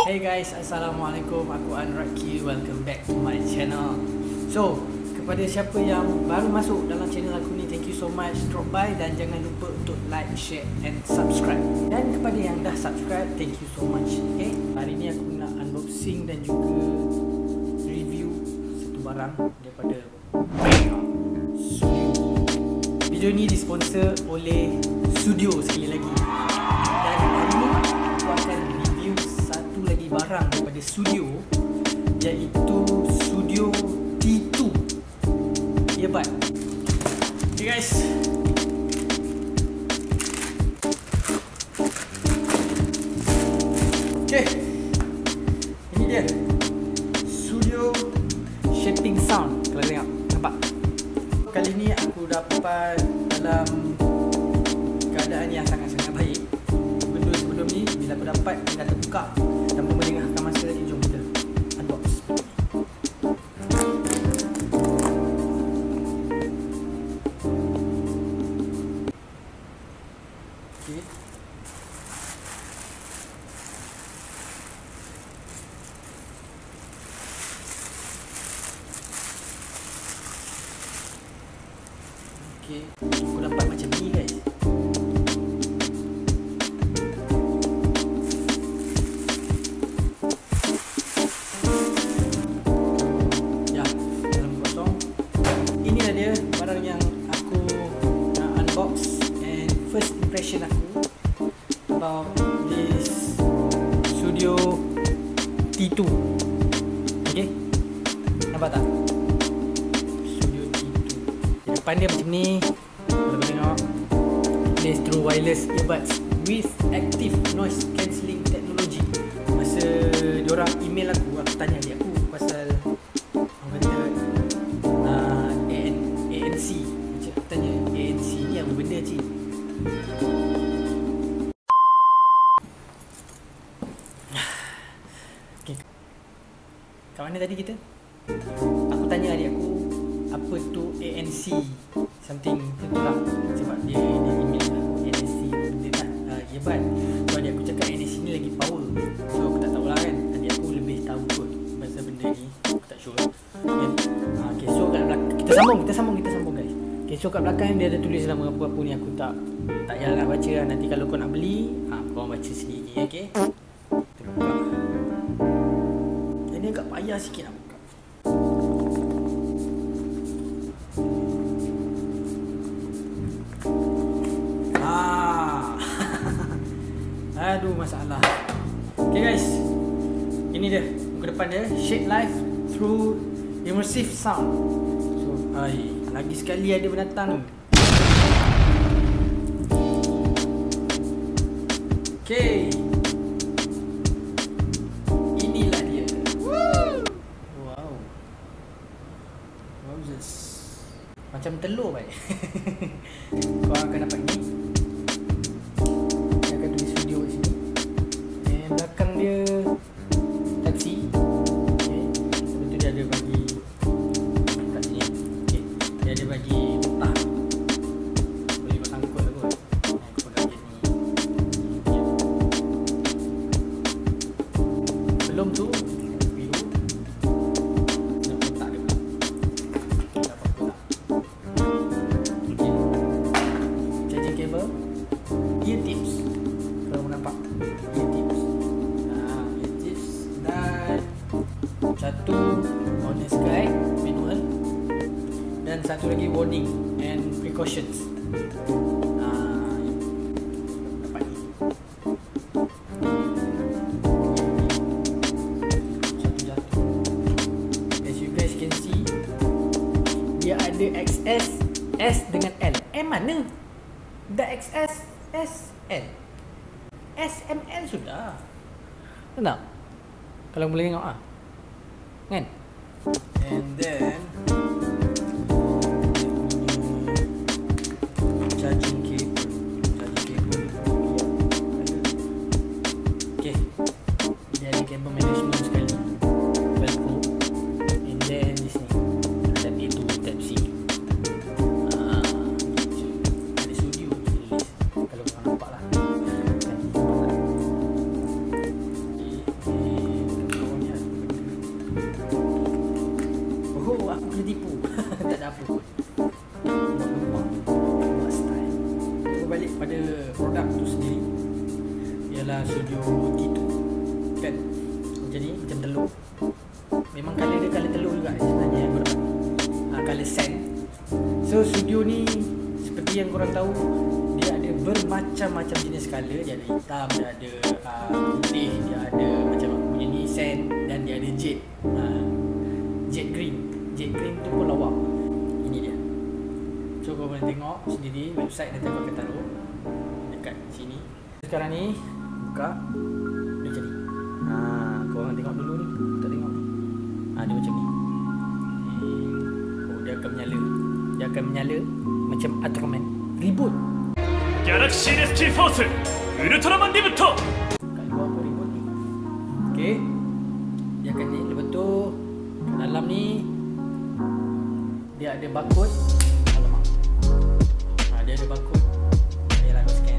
Hey guys, Assalamualaikum. Aku Anraki. Welcome back to my channel. So, kepada siapa yang baru masuk dalam channel aku ni, thank you so much. Drop by dan jangan lupa untuk like, share and subscribe. Dan kepada yang dah subscribe, thank you so much. Okay, hari ni aku nak unboxing dan juga review satu barang daripada Sudio. Video ni disponsor oleh Sudio sekali lagi. Dan hari ni aku akan review satu lagi barang daripada Sudio, iaitu Sudio T2 earbud. Okay guys, okay, ini dia Sudio Shaping Sound. Kalau tengok, nampak? Kali ni aku dapat dalam keadaan yang sangat-sangat baik. Benda sebelum ni bila aku dapat, dia dah terbuka dan melengahkan masa. Jom kita unbox. Okay. Okay, aku dapat macam ni guys. Ya, dalam kosong. Inilah dia barang yang aku nak unbox and first impression aku about this Sudio T2. Okay, nampak tak? Depan dia macam ni. Kalau boleh tengok, this true wireless earbuds with active noise cancelling technology. Masa diorang email aku tanya dia aku pasal orang kata ANC. Macam aku tanya ANC ni apa benda cik? Okay, kat mana tadi kita? Aku tanya adik aku apa tu ANC something itulah, sebab dia email aku ANC benda kan earbud. So adik aku cakap ANC ni lagi power. So aku tak tahulah kan, adik aku lebih tahu kot pasal benda ni, aku tak sure kan. Okay, so kat belakang kita sambung guys. Okay, so kat belakang dia ada tulis nama apa-apa ni, aku tak payah nak baca lah. Nanti kalau kau nak beli, kau baca sendiri. Okay, kita buka. Ini agak payah sikit nak buka. Aduh, masalah. Okay guys, ini dia muka depan dia, Shade Life Through Immersive Sound. So, lagi sekali ada binatang. Okay, inilah dia. Wow, what is this? Macam telur baik. Kau akan dapat ni. Dia taksi. Okay, lepas tu dia ada bagi kat sini. Okay, dia ada bagi letak. Boleh pasang kot lah kot. Kau dah get ni. Okay. Belum tu biru. Nak letak dia pula. Dapat pula. Okay, charging cable, ear tips. Kalau mau nampak ear tips. Satu honest guide manual dan satu lagi warning and precautions. Dapat ni. Satu jatuh. As you guys can see, dia ada XS, S dengan L. Mana? Dah XS, S, L. SML sudah. Nampak? Kalau boleh tengok kan? And then charging cable. Okay, dia ada cable management sekali, Velcro. And then di sini Type A to Type C. Ada Sudio tulis, kalau korang nampak lah. Okay. sendiri ialah studio T2 kan. Jadi macam telur. Memang colour dia colour telur juga sebenarnya yang korang colour sand. So studio ni seperti yang korang tahu, dia ada bermacam-macam jenis colour. Dia ada hitam, dia ada putih, dia ada macam aku punya ni sand, dan dia ada jet, jet green. Jet green tu pun lawa. Ini dia. So korang boleh tengok sendiri website, nanti aku akan taruh dekat sini. Sekarang ni buka dia macam ni. Korang tengok dulu ni. Tak tengok ni. Dia macam ni. Dia akan menyala. Dia akan menyala macam Ultraman reboot. Galaxy ST Force Ultraman Reboot. Kat luar pun reboot ni. Okey. Dia akan ni. Lepas tu kat dalam ni dia ada barcode. Alamak. Dia ada barcode. Ayolah kau scan.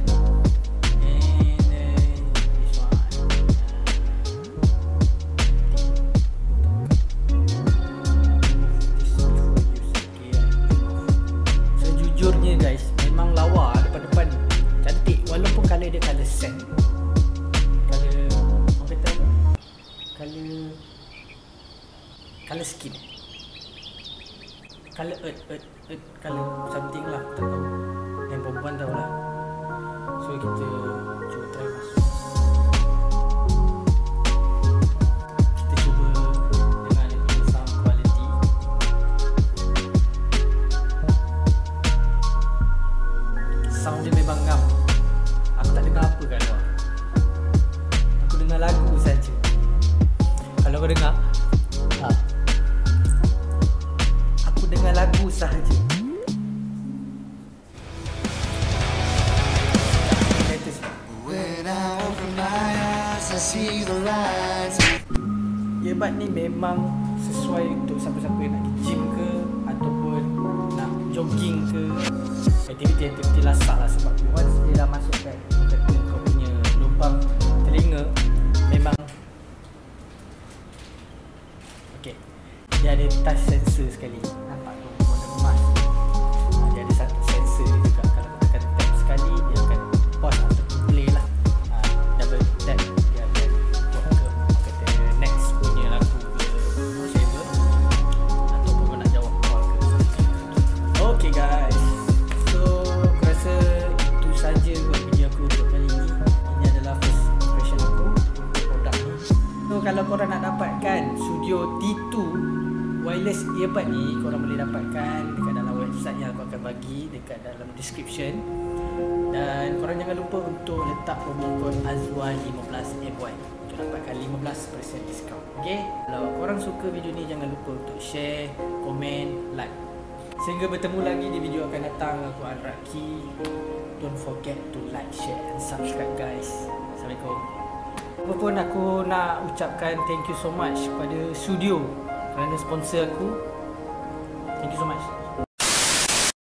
Sejujurnya guys, memang lawa depan-depan cantik, walaupun colour dia colour sand. Colour apa kata? Colour skin. Colour earth colour something lah, tak tahu. Yang perempuan tahu lah. So kita cuba try masuk. Kita cuba dengar dia punya sound quality. Sound dia memang ngam. Aku tak dengar apa kat luar. Aku dengar lagu saja. Kalau kau dengar, aku dengar lagu sahaja. Earbud ni memang sesuai untuk siapa-siapa yang nak pergi gym ke, ataupun nak jogging ke, aktiviti-aktiviti lasak lah. Sebab once dia dah masuk kat kau punya lubang telinga, memang okay. Dia ada touch sensor sekali. Nampak tu warna emas. Dia ada satu sensor dia juga. Kalau kau tekan tap sekali, dia akan pause atau play lah. Double tap, dia akan buat ke kata next punya lagu ke whatever, ataupun kau nak jawab call ke. Okay guys, so aku rasa itu saja buat video aku untuk kali ini. Ini adalah first impression aku untuk produk ni. So kalau korang nak dapatkan Studio T2 wireless earbud ni, korang boleh dapatkan dekat dalam website yang aku akan bagi dekat dalam description. Dan korang jangan lupa untuk letak promo code AZWAI15MY untuk dapatkan 15% diskaun. Okay? Kalau korang suka video ni, jangan lupa untuk share, komen, like. Sehingga bertemu lagi di video akan datang. Aku Al-Raki. Don't forget to like, share and subscribe guys. Assalamualaikum. Apapun aku nak ucapkan thank you so much kepada Studio kerana sponsor aku. Thank you so much.